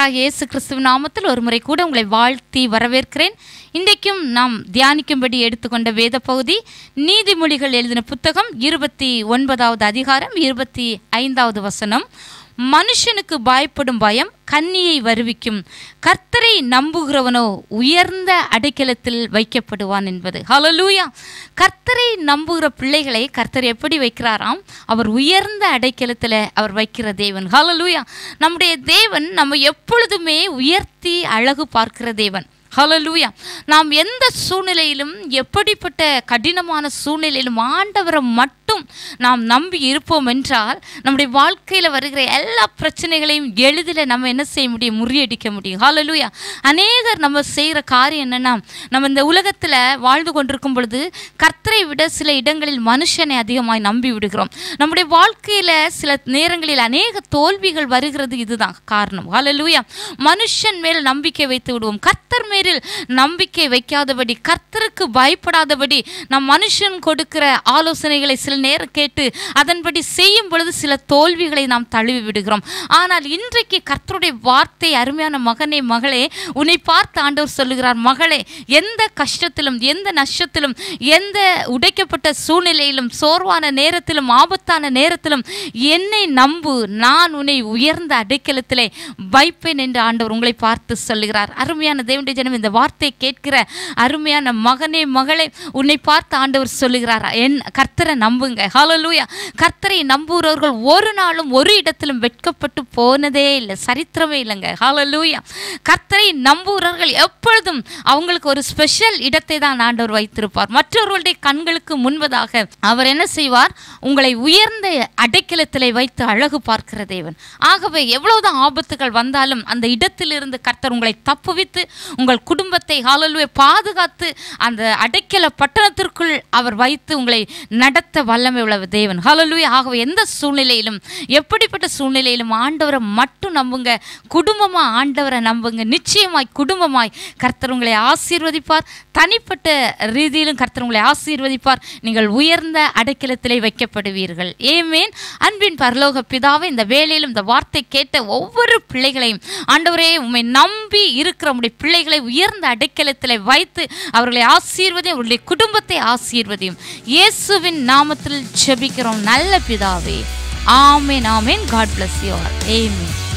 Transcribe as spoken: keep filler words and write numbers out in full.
ஆண்டவராகிய இயேசு கிறிஸ்துவின் நாமத்தில் ஒரு முறை கூட உங்களை வாழ்த்தி வரவேற்கிறேன். இன்றைக்கும் நாம் தியானிக்கும்படி எடுத்துக்கொண்ட வேத பகுதி நீதிமொழிகள் எழுதின புத்தகம் இருபத்தி ஒன்பதாவது அதிகாரம் இருபத்தி ஐந்தாவது வசனம். மனுஷனுக்கு பயப்படும் பயம் கண்ணியை வருவிக்கும், கர்த்தரை நம்புகிறவனோ உயர்ந்த அடைக்கலத்தில் வைக்கப்படுவான் என்பது. ஹல்லேலூயா. கர்த்தரை நம்புகிற பிள்ளைகளை கர்த்தர் எப்படி வைக்கிறாராம்? அவர் உயர்ந்த அடைக்கலத்தில் அவர் வைக்கிற தேவன். ஹல்லேலூயா. நம்முடைய தேவன் நம்ம எப்பொழுதுமே உயர்த்தி அழகு பார்க்கிற தேவன். ஹல்லேலூயா. நாம் எந்த சூழ்நிலையிலும், எப்படிப்பட்ட கடினமான சூழ்நிலையிலும் ஆண்டவரை மட்டும் நாம் நம்பி இருப்போம் என்றால் நம்முடைய வாழ்க்கையில் வருகிற எல்லா பிரச்சனைகளையும் எளிதில் நம்ம என்ன செய்ய முடியும்? முறியடிக்க முடியும். ஹல்லேலூயா. அநேகர் நம்ம செய்கிற காரியம் என்னென்னா, நம்ம இந்த உலகத்தில் வாழ்ந்து கொண்டிருக்கும் பொழுது கர்த்தரை விட சில இடங்களில் மனுஷனை அதிகமாக நம்பி விடுகிறோம். நம்முடைய வாழ்க்கையில் சில நேரங்களில் அநேக தோல்விகள் வருகிறது. இதுதான் காரணம். ஹல்லேலூயா. மனுஷன் மேல் நம்பிக்கை வைத்து விடுவோம். கர்த்தர் மேல் நம்பிக்கை வைக்காதபடி, கர்த்தருக்கு பயப்படாதபடி நம் மனுஷன் கொடுக்கிற ஆலோசனைகளை சில நேரம் கேட்டு அதன்படி செய்யும் பொழுது சில தோல்விகளை நாம் தழுவி விடுகிறோம். ஆனால் இன்றைக்கு கர்த்தருடைய வார்த்தை, அருமையான மகனே மகளே, உன்னை பார்த்து ஆண்டவர் சொல்லுகிறார், மகளே, எந்த கஷ்டத்திலும், எந்த நஷ்டத்திலும், எந்த உடைக்கப்பட்ட சூழ்நிலையிலும், சோர்வான நேரத்திலும், ஆபத்தான நேரத்திலும் என்னை நம்பு, நான் உன்னை உயர்ந்த அடைக்கலத்திலே வைப்பேன் என்று ஆண்டவர் உங்களை பார்த்து சொல்லுகிறார். அருமையான தேவனுடைய ஜனம், இந்த வார்த்தை கேட்கிற அருமையான மகனே மகளே, உன்னை பார்த்து ஆண்டவர் சொல்லுகிறார், என் கர்த்தரை நம்புங்க. ஹல்லேலூயா. கர்த்தரை நம்புகிறவர்கள் ஒரு நாளும் ஒரு இடத்திலும் வெட்கப்பட்டு போனதே இல்லை, சரித்திரமே இல்லைங்க. ஹல்லேலூயா. கர்த்தரை நம்புகிறவர்கள் எப்பொழுதும் அவங்களுக்கு ஒரு ஸ்பெஷல் இடத்தை தான் ஆண்டவர் வைத்திருப்பார். மற்றவர்களுடைய கண்களுக்கு முன்பதாக அவர் என்ன செய்வார்? உங்களை உயர்ந்த அடைக்கலத்திலே வைத்து அழகு பார்க்கிற தேவன். ஆகவே எவ்வளவுதான் ஆபத்துகள் வந்தாலும் அந்த இடத்திலிருந்து கர்த்தர் உங்களை தப்புவித்து உங்கள் குடும்பத்தை ஹல்லேலூயா பாதுகாத்து அந்த அடைக்கல பட்டணத்திற்குள் அவர் வைத்து உங்களை நடத்த வல்லமை உள்ள தேவன். ஹல்லேலூயா. ஆகவே எந்த சூழ்நிலையிலும், எப்படிப்பட்ட சூழ்நிலையிலும் ஆண்டவரை மட்டும் நம்புங்க. குடும்பமா ஆண்டவரை நம்புங்க. நிச்சயமாய் குடும்பமாய் கர்த்தர் உங்களை ஆசீர்வதிப்பார். தனிப்பட்ட ரீதியிலும் கர்த்தர் உங்களை ஆசீர்வதிப்பார். நீங்கள் உயர்ந்த அடைக்கலத்திலே வைக்கப்படுவீர்கள். ஆமென். அன்பின் பரலோக பிதாவே, இந்த வேளையிலும் இந்த வார்த்தை கேட்ட ஒவ்வொரு பிள்ளைகளையும் ஆண்டவரே, உம்மை நம்பி இருக்கிற உம்முடைய பிள்ளைகளை உயர்ந்த அடைக்கலத்தில் வைத்து அவர்களை ஆசீர்வதியும், அவருடைய குடும்பத்தை ஆசீர்வதியும். இயேசுவின் நாமத்தில் ஜெபிக்கிறோம் நல்ல பிதாவே. ஆமென், ஆமென். God bless you all. Amen.